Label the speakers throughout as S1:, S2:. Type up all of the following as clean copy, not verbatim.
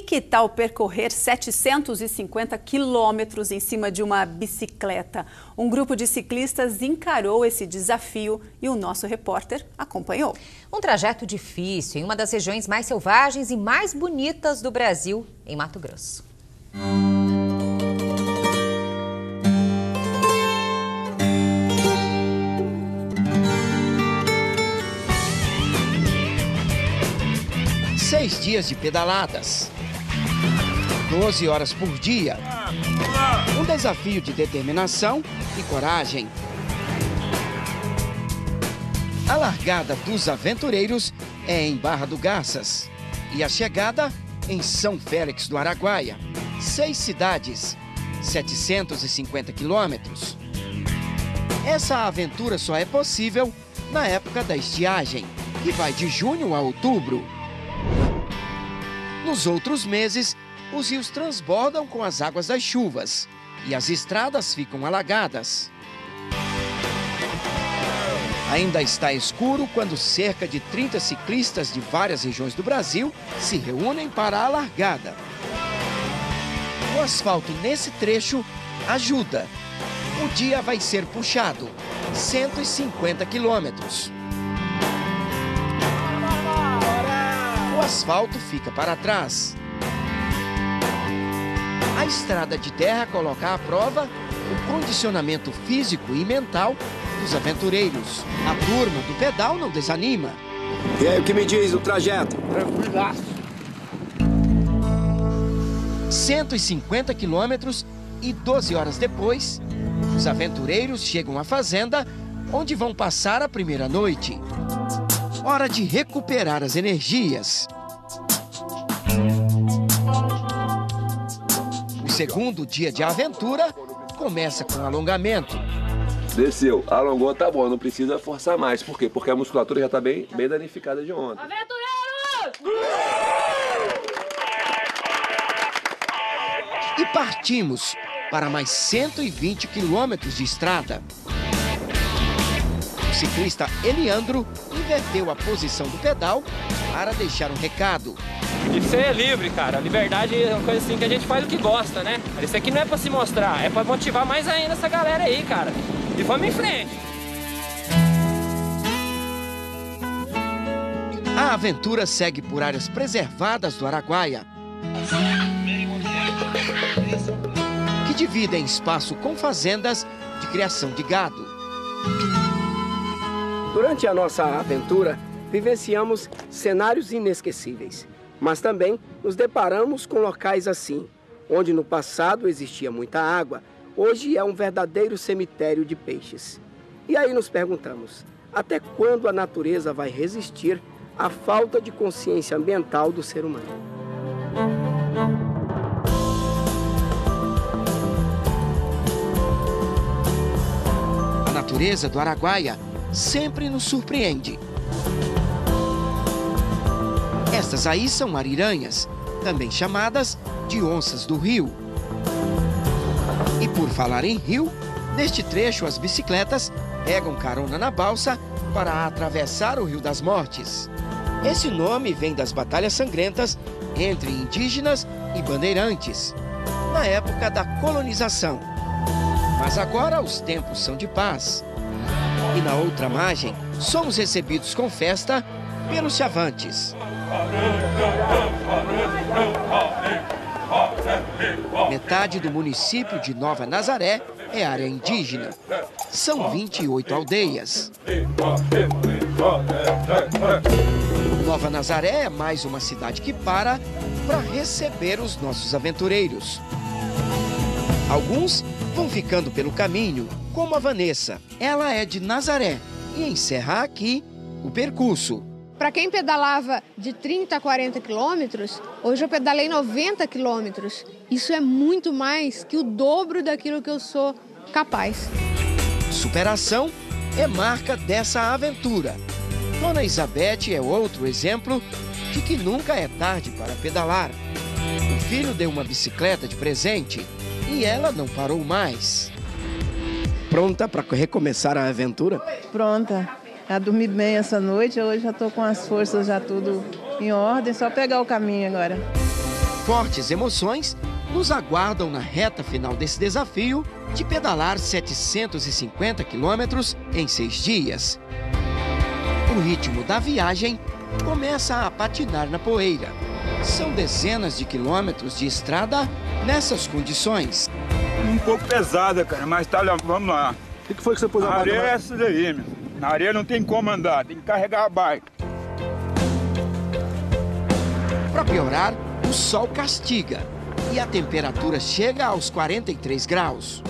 S1: que tal percorrer 750 quilômetros em cima de uma bicicleta? Um grupo de ciclistas encarou esse desafio e o nosso repórter acompanhou.
S2: Um trajeto difícil em uma das regiões mais selvagens e mais bonitas do Brasil, em Mato Grosso.
S3: Seis dias de pedaladas, 12 horas por dia, um desafio de determinação e coragem. A largada dos aventureiros é em Barra do Garças e a chegada em São Félix do Araguaia. 6 cidades, 750 quilômetros. Essa aventura só é possível na época da estiagem, que vai de junho a outubro. Nos outros meses, os rios transbordam com as águas das chuvas e as estradas ficam alagadas. Ainda está escuro quando cerca de 30 ciclistas de várias regiões do Brasil se reúnem para a largada. O asfalto nesse trecho ajuda. O dia vai ser puxado, 150 quilômetros. O asfalto fica para trás. A estrada de terra coloca à prova o condicionamento físico e mental dos aventureiros. A turma do pedal não desanima.
S4: E aí, o que me diz o trajeto?
S3: Tranquilaço. 150 quilômetros e 12 horas depois, os aventureiros chegam à fazenda onde vão passar a primeira noite. Hora de recuperar as energias. O segundo dia de aventura começa com alongamento.
S4: Desceu, alongou, tá bom, não precisa forçar mais. Por quê? Porque a musculatura já tá bem danificada de ontem.
S5: Aventureiros!
S3: E partimos para mais 120 quilômetros de estrada. O ciclista Eliandro inverteu a posição do pedal para deixar um recado.
S6: E ser livre, cara. A liberdade é uma coisa assim que a gente faz o que gosta, né? Isso aqui não é pra se mostrar, é pra motivar mais ainda essa galera aí, cara. E vamos em frente.
S3: A aventura segue por áreas preservadas do Araguaia, que dividem espaço com fazendas de criação de gado.
S7: Durante a nossa aventura, vivenciamos cenários inesquecíveis, mas também nos deparamos com locais assim, onde no passado existia muita água, hoje é um verdadeiro cemitério de peixes. E aí nos perguntamos, até quando a natureza vai resistir à falta de consciência ambiental do ser humano?
S3: A natureza do Araguaia sempre nos surpreende. Estas aí são ariranhas, também chamadas de onças do rio. E por falar em rio, neste trecho as bicicletas pegam carona na balsa para atravessar o Rio das Mortes. Esse nome vem das batalhas sangrentas entre indígenas e bandeirantes, na época da colonização. Mas agora os tempos são de paz. E na outra margem, somos recebidos com festa pelos chavantes. Metade do município de Nova Nazaré é área indígena. São 28 aldeias. Nova Nazaré é mais uma cidade que para receber os nossos aventureiros. Alguns vão ficando pelo caminho, como a Vanessa. Ela é de Nazaré e encerra aqui o percurso.
S8: Para quem pedalava de 30 a 40 quilômetros, hoje eu pedalei 90 quilômetros. Isso é muito mais que o dobro daquilo que eu sou capaz.
S3: Superação é marca dessa aventura. Dona Isabete é outro exemplo de que nunca é tarde para pedalar. O filho deu uma bicicleta de presente e ela não parou mais.
S7: Pronta para recomeçar a aventura?
S9: Pronta. Já dormi bem essa noite, hoje já estou com as forças já tudo em ordem, só pegar o caminho agora.
S3: Fortes emoções nos aguardam na reta final desse desafio de pedalar 750 quilômetros em 6 dias. O ritmo da viagem começa a patinar na poeira. São dezenas de quilômetros de estrada nessas condições.
S5: Um pouco pesada, cara, mas tá, vamos lá.
S10: O que foi que você pôs a
S5: areia é essa daí, meu. Na areia não tem como andar, tem que carregar a bike.
S3: Para piorar, o sol castiga e a temperatura chega aos 43 graus.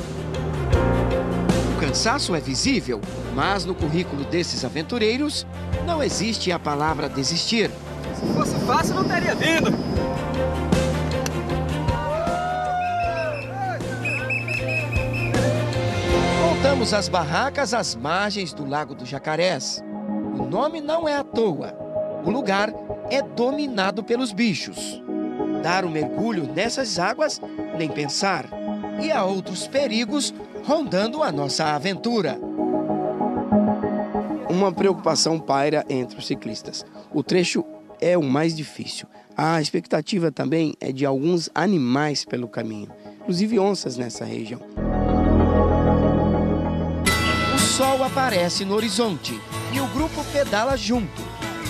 S3: O cansaço é visível, mas no currículo desses aventureiros não existe a palavra desistir.
S10: Se fosse fácil, não teria vindo.
S3: Montamos as barracas às margens do Lago do Jacarés. O nome não é à toa. O lugar é dominado pelos bichos. Dar um mergulho nessas águas, nem pensar. E há outros perigos rondando a nossa aventura.
S7: Uma preocupação paira entre os ciclistas. O trecho é o mais difícil. A expectativa também é de alguns animais pelo caminho, inclusive onças nessa região.
S3: O sol aparece no horizonte e o grupo pedala junto.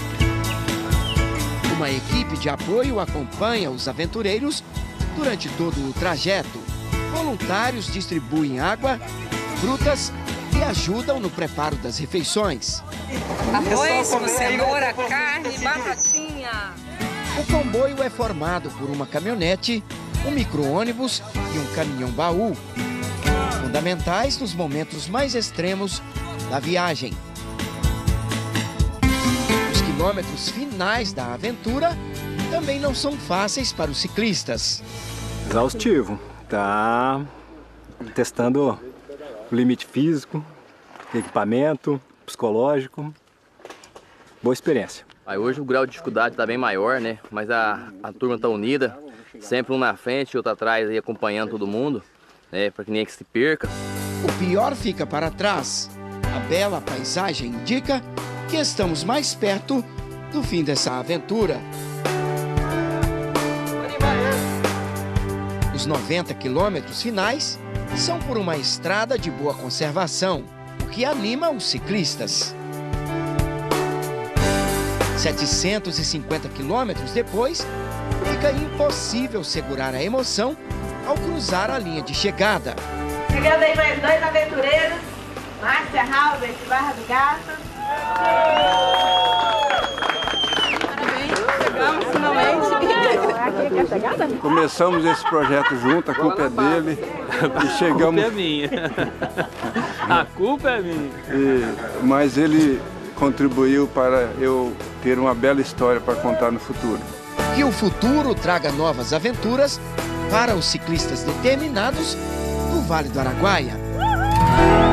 S3: Uma equipe de apoio acompanha os aventureiros durante todo o trajeto. Voluntários distribuem água, frutas e ajudam no preparo das refeições.
S11: Arroz, cenoura, carne, batatinha.
S3: O comboio é formado por uma caminhonete, um micro-ônibus e um caminhão-baú, fundamentais nos momentos mais extremos da viagem. Os quilômetros finais da aventura também não são fáceis para os ciclistas.
S10: Exaustivo. Tá testando o limite físico, equipamento, psicológico. Boa experiência.
S12: Hoje o grau de dificuldade está bem maior, né? Mas a turma está unida, sempre um na frente e outro atrás, aí, acompanhando todo mundo, né? Para que ninguém se perca.
S3: O pior fica para trás. A bela paisagem indica que estamos mais perto do fim dessa aventura. Os 90 quilômetros finais são por uma estrada de boa conservação, o que anima os ciclistas. 750 quilômetros depois, fica impossível segurar a emoção ao cruzar a linha de chegada.
S13: Chegando aí mais 2 aventureiros, Márcia Halbert, Barra do Gato.
S11: Parabéns, chegamos finalmente.
S13: Aqui é a chegada?
S5: Começamos esse projeto junto, a culpa é dele. E chegamos...
S6: A culpa é minha. A culpa é minha.
S5: Mas ele contribuiu para eu ter uma bela história para contar no futuro.
S3: Que o futuro traga novas aventuras para os ciclistas determinados do Vale do Araguaia.